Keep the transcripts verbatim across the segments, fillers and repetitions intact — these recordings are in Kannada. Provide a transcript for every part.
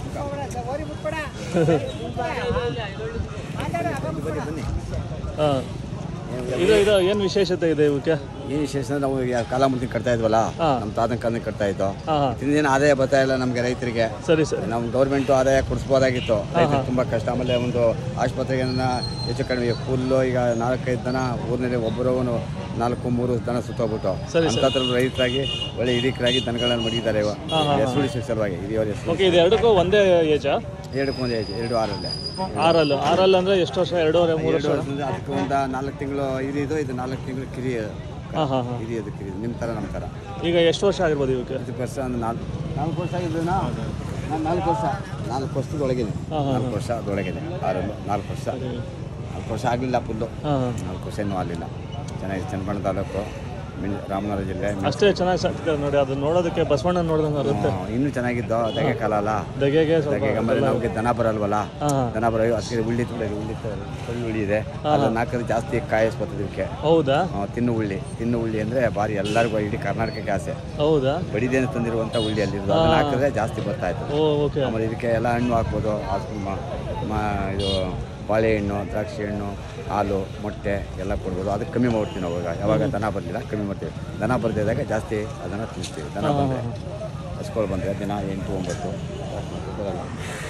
ಹಾಂ ಇದು ಇದು ಏನು ವಿಶೇಷತೆ ಇದೆ ಇವಕ್ಕೆ? ಏನು ವಿಶೇಷ ಅಂದ್ರೆ ನಾವು ಕಾಲ ಮುಂದೆ ಕಟ್ತಾ ಇದ್ವಲ್ಲ, ನಮ್ಮ ತಾತನ ಕಾಲದಲ್ಲಿ ಕಟ್ತಾ ಇದ್ದೋ. ದಿನ ಆದಾಯ ಬರ್ತಾ ಇಲ್ಲ ನಮಗೆ ರೈತರಿಗೆ. ಸರಿ ಸರಿ. ನಮ್ಮ ಗೌರ್ಮೆಂಟು ಆದಾಯ ಕೊಡಿಸ್ಬೋದಾಗಿತ್ತು. ರೈತರಿಗೆ ತುಂಬ ಕಷ್ಟ. ಆಮೇಲೆ ಒಂದು ಆಸ್ಪತ್ರೆಗೆ ಹೆಚ್ಚು ಕಡಿಮೆ ಫುಲ್ಲು ಈಗ ನಾಲ್ಕೈದು ದನ ಊರಿನಲ್ಲಿ ಒಬ್ಬರು ನಾಲ್ಕು ಮೂರು ದನ ಸುತ್ತೋಗ್ಬಿಟ್ಟು ಅಂತ ರೈತರಾಗಿ ಒಳ್ಳೆ ಹಿರಿಕರಾಗಿ ದನಗಳನ್ನು ಮಡಿದ್ದಾರೆ. ಹೆಸರು ಸಲುವಾಗಿ ಹಿರಿಯವ್ರ ಹೆಸರು. ಇದು ಎರಡಕ್ಕೂ ಒಂದೇ ಏಜಾ? ಎರಡಕ್ಕೂ ಒಂದೇ ಏಜ್, ಎರಡು ಆರಲ್ಲೇ. ಆರಲ್ಲು ಆರಲ್ಲು ಅಂದರೆ ಎಷ್ಟು ವರ್ಷ? ಎರಡೂವರೆ ಮೂರು ವರ್ಷ. ಅದಕ್ಕೆ ಒಂದು ನಾಲ್ಕು ತಿಂಗಳು ಹಿರಿದು, ಇದು ನಾಲ್ಕು ತಿಂಗಳು ಕಿರಿ ಹಿರಿಯೋದು ಕಿರಿ. ನಿಮ್ಮ ಥರ ನಮ್ಮ ಥರ. ಈಗ ಎಷ್ಟು ವರ್ಷ ಆಗಿರ್ಬೋದು ಇವಕ್ಕೆ? ಇದಕ್ಕೆ ವರ್ಷ ಒಂದು ನಾಲ್ಕು ನಾಲ್ಕು ವರ್ಷ ಆಗಿದ್ದನಾ? ನಾನು ನಾಲ್ಕು ವರ್ಷ ನಾಲ್ಕು ವರ್ಷದೊಳಗಿದೆ. ನಾಲ್ಕು ವರ್ಷ ಅದೊಳಗಿದೆ. ಆರಲ್ಲು ನಾಲ್ಕು ವರ್ಷ ನಾಲ್ಕು ವರ್ಷ ಆಗಲಿಲ್ಲ ಫುಲ್ಲು. ನಾಲ್ಕು ವರ್ಷ ಇನ್ನೂ ಆಗಲಿಲ್ಲ. ಚೆನ್ನಾಗಿ ಚನ್ನಪಟ್ಟಣ ತಾಲೂಕು, ರಾಮನಗರ ಜಿಲ್ಲೆ. ಅಷ್ಟೇ ಚೆನ್ನಾಗಿ ಸಾಕ್ತಿದ್ದಾರೆ ನೋಡಿ. ಅದು ನೋಡೋದಕ್ಕೆ ಬಸವಣ್ಣ ನೋಡ್ದಂಗೆ ಇರುತ್ತೆ. ಇನ್ನೂ ಚೆನ್ನಾಗಿದ್ದು ದಗೆ ಕಾಲ ಅಲ್ಲ. ದಗೆಗೆ ಆಮೇಲೆ ನಮಗೆ ದನ ಬರಲ್ವಲ್ಲ, ದನ ಬರೋ ಅದಕ್ಕೆ ಉಳ್ಳಿ ಉಳ್ಳಿ ಕಳ್ಳು ಉಳ್ಳಿ ಇದೆ. ಅದನ್ನ ಹಾಕಿದ್ರೆ ಜಾಸ್ತಿ ಕಾಯಿಸ್ ಬರ್ತದೆ ಇದಕ್ಕೆ. ಹೌದಾ? ತಿನ್ನು ಉಳ್ಳಿ. ತಿನ್ನು ಉಳ್ಳಿ ಅಂದರೆ ಭಾರಿ ಎಲ್ಲರಿಗೂ ಇಡೀ ಕರ್ನಾಟಕಕ್ಕೆ ಆಸೆ. ಹೌದಾ? ಬಡಿದೇನೆ ತಂದಿರುವಂಥ ಉಳ್ಳಿ ಅಲ್ಲಿರೋದು. ಅದನ್ನ ಹಾಕಿದ್ರೆ ಜಾಸ್ತಿ ಬರ್ತಾ ಇತ್ತು. ಆಮೇಲೆ ಇದಕ್ಕೆ ಎಲ್ಲ ಹಣ್ಣು ಹಾಕ್ಬೋದು. ಇದು ಬಾಳೆಹಣ್ಣು, ದ್ರಾಕ್ಷಿ ಹಣ್ಣು, ಹಾಲು, ಮೊಟ್ಟೆ ಎಲ್ಲ ಕೊಡ್ಬೋದು. ಅದಕ್ಕೆ ಕಮ್ಮಿ ಮಾಡ್ತೀವಿ ನಾವು. ಯಾವಾಗ ದನ ಬರಲಿಲ್ಲ ಕಮ್ಮಿ ಮಾಡ್ತೀವಿ. ದನ ಬರ್ದಿದ್ದಾಗ ಜಾಸ್ತಿ ಅದನ್ನು ತಿನ್ನಿಸ್ತೀವಿ. ದನ ಬಂದರೆ ಹಸ್ಗಳು ಬಂದರೆ ದಿನ ಎಂಟು ಒಂಬತ್ತು ಬರಲ್ಲ.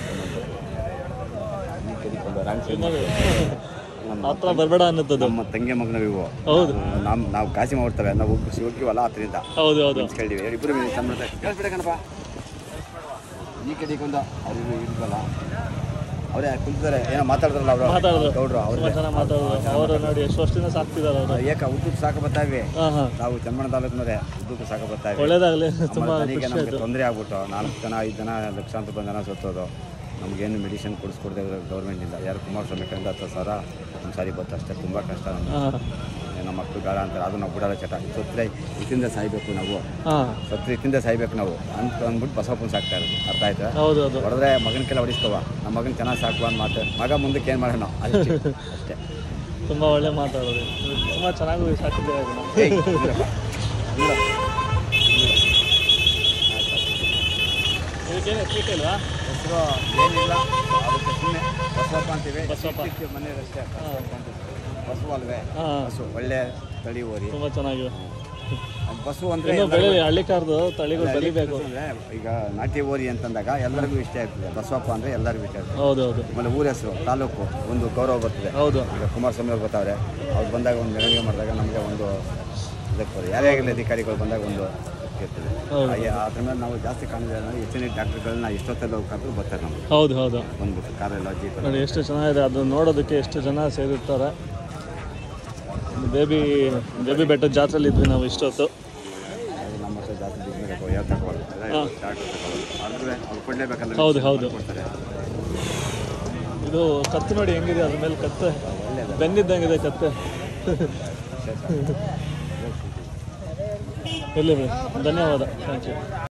ಹತ್ರ ಬರಬೇಡ ಅನ್ನೋದು ನಮ್ಮ ತಂಗಿ ಮಗನ ಇವು. ಹೌದು. ನಮ್ಮ ನಾವು ಕಾಸಿ ಮಾಡ್ತೇವೆ. ನಾವು ಹೋಗ್ತೀವಲ್ಲ ಹತ್ತರಿಂದ. ಹೌದು ಹೌದು ಕೇಳಿದ್ವಿ. ಇಬ್ಬರು ಕಣಪ್ಪ ಈ ಕಡೆಗೊಂದು ಅವ್ರು ಇಲ್ವಲ್ಲ, ಅವರೇ ಕುಂತಿದ್ದಾರೆ. ಏನೋ ಮಾತಾಡಿದ್ರಲ್ಲ ಅವರು ಗೌಡ್ರು. ಅವ್ರು ಅವರು ನೋಡಿ ಎಷ್ಟು ವರ್ಷದಿಂದ ಸಾಕ್ತಿದ್ದಾರೆ ಅವರು. ಏಕ ಉದ್ದಕ್ಕೆ ಸಾಕ ಬರ್ತಾವೆ. ನಾವು ಚನ್ನಪಟ್ಟಣ ತಾಲೂಕಿನವರೇ ಉದ್ದಕ್ಕೆ ಸಾಕ ಬರ್ತಾವೆ. ಒಳ್ಳೇದಾಗಲಿ. ನನಗೆ ನಮಗೆ ತೊಂದರೆ ಆಗ್ಬಿಟ್ಟು ನಾಲ್ಕು ಜನ ಐದು ಜನ ಲಕ್ಷಾಂತರ ರೂಪಾಯಿ ಜನ ಸತ್ತೋದು. ನಮಗೇನು ಮೆಡಿಸಿನ್ ಕೊಡಿಸ್ಕೊಡ್ದೆ ಗೌರ್ಮೆಂಟಿಂದ. ಯಾರು ಕುಮಾರಸ್ವಾಮಿ ಕಡೆಯಿಂದ ಹತ್ತು ಸಾವಿರ ಒಂದು ಸಾರಿ ಬತ್ತು ಅಷ್ಟೇ. ತುಂಬ ಕಷ್ಟ ನಮಗೆ. ನಮ್ಮ ಮಕ್ಕಳು ಗಾಳ ಅಂತಾರೆ. ಅದು ನಾವು ಬಿಡೋಲ್ಲ ಚಟ. ಸತ್ತರೆ ಇತ್ತಿಂದ ಸಾಯ್ಬೇಕು ನಾವು, ಸತ್ರೆ ಇತ್ತಿಂದ ಸಾಯ್ಬೇಕು ನಾವು ಅಂತ ಅಂದ್ಬಿಟ್ಟು ಬಸವಪ್ಪನ ಸಾಕ್ತಾ ಇರೋದು. ಅರ್ಥ ಆಯ್ತಾ? ಹೊಡೆದ್ರೆ ಮಗನಕ್ಕೆಲ್ಲ ಹೊಡಿಸ್ಕೋವ, ನಮ್ಮ ಮಗನ ಚೆನ್ನಾಗಿ ಸಾಕುವ ಅಂತ ಮಾತು. ಮಗ ಮುಂದಕ್ಕೆ ಏನು ಮಾಡೋಣ ಅಷ್ಟೇ ಅಷ್ಟೇ. ತುಂಬ ಒಳ್ಳೆ ಮಾತಾಡೋದು. ತುಂಬ ಚೆನ್ನಾಗಿ ಸಾಕಿದ್ದೀರಾ. ಇದಕ್ಕೇನು ಹೆಸರು ಇಲ್ವಾ? ಹೆಸರು ಏನಿಲ್ಲ. ಅದಕ್ಕೆ ಸುಮ್ಮನೆ ಬಸವಪ್ಪ ಅಂತೀವಿ. ಬಸವಪ್ಪ ಮನೆಯಲ್ಲೇ ಅಷ್ಟೇ. ಬಸವ ಅಲ್ವೇ? ಬಸು ಒಳ್ಳೆ ತಳಿ ಓರಿ. ತುಂಬ ಚೆನ್ನಾಗಿವೆ. ಬಸು ಅಂದರೆ ಹಳ್ಳಿಕಾರ್ದು ತಳಿಗಳು ಬೆಳಿಬೇಕು. ಈಗ ನಾಟಿ ಓರಿ ಅಂತಂದಾಗ ಎಲ್ಲರಿಗೂ ಇಷ್ಟ ಆಗ್ತದೆ. ಬಸವಪ್ಪ ಅಂದರೆ ಎಲ್ಲರಿಗೂ ಇಷ್ಟ ಆಗ್ತದೆ. ಹೌದು ಹೌದು. ಆಮೇಲೆ ಊರ ಹೆಸರು, ತಾಲೂಕು ಒಂದು ಗೌರವ ಬರ್ತದೆ. ಹೌದು. ಈಗ ಕುಮಾರಸ್ವಾಮಿ ಅವ್ರು ಬರ್ತಾವ್ರೆ. ಅವ್ರು ಬಂದಾಗ ಒಂದು ಮೆರವಣಿಗೆ ಮಾಡಿದಾಗ ನಮಗೆ ಒಂದು ಇದಕ್ಕೆ ಬರೋದು. ಯಾರೇ ಆಗಲಿ ಅಧಿಕಾರಿಗಳು ಬಂದಾಗ ಒಂದು ಇರ್ತದೆ. ಅದ್ರ ಮೇಲೆ ನಾವು ಜಾಸ್ತಿ ಕಾಣಿದ್ರೆ ಹೆಚ್ಚಿನ ಡಾಕ್ಟರ್ಗಳನ್ನ ಇಷ್ಟೊತ್ತಲ್ಲಿ ಹೋಗಿ ಕರೆದು ಬರ್ತಾರೆ ನಮಗೆ. ಹೌದು ಹೌದು. ಬಂದ್ಬಿಟ್ಟು ಕಾರೆಲ್ಲ ಜೀಪ್ ನೋಡಿ ಎಷ್ಟು ಚೆನ್ನಾಗಿದೆ. ಅದು ನೋಡೋದಕ್ಕೆ ಎಷ್ಟು ಜನ ಸೇರಿರ್ತಾರೆ. ಬೇಬಿ ಬೇಬಿ ಬೆಟ್ಟದ ಜಾತ್ರೆಯಲ್ಲಿ ಇದ್ವಿ ನಾವು ಇಷ್ಟೊತ್ತು. ನಮ್ಮ ಹತ್ರ ಜಾತ್ರೆ ಬಿದ್ದರೆ ಯಾರು ತಗೊಳ್ಳೋದು ಕೊಡಲೇಬೇಕಲ್ಲ. ಹೌದು ಹೌದು. ಇದು ಕತ್ತು ನೋಡಿ ಹೆಂಗಿದೆ. ಅದ್ರ ಮೇಲೆ ಕತ್ತೆ ಬೆನ್ನಿದ್ದಂಗಿದೆ ಕತ್ತೆ. ಇರಲಿ, ಧನ್ಯವಾದ. Thank you.